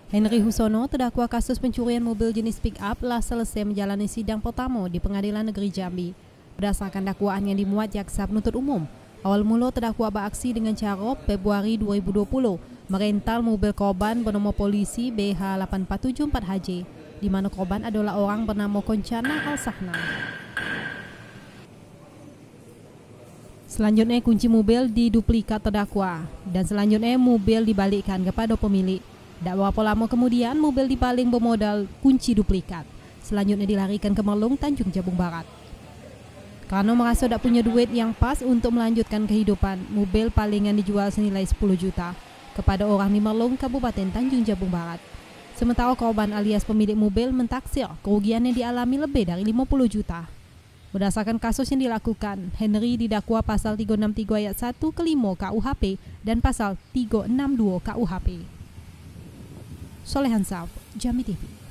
Henry Husono, terdakwa kasus pencurian mobil jenis pick-up, telah selesai menjalani sidang pertama di Pengadilan Negeri Jambi. Berdasarkan dakwaan yang dimuat jaksa penuntut umum, awal mula terdakwa beraksi dengan cara Februari 2020 merental mobil korban bernomor polisi BH8474HJ, di mana korban adalah orang bernama Koncana Al-Sahna. Selanjutnya kunci mobil diduplikat terdakwa dan selanjutnya mobil dibalikkan kepada pemilik. Tak berapa lama kemudian mobil dibaling bermodal kunci duplikat. Selanjutnya dilarikan ke Merlung, Tanjung Jabung Barat. Karena merasa tak punya duit yang pas untuk melanjutkan kehidupan, mobil palingan dijual senilai 10 juta kepada orang di Merlung, Kabupaten Tanjung Jabung Barat. Sementara korban alias pemilik mobil mentaksir kerugian yang dialami lebih dari 50 juta. Berdasarkan kasus yang dilakukan, Henry didakwa pasal 363 ayat 1 ke 5 KUHP dan pasal 362 KUHP. Solehan Saf, Jambi TV.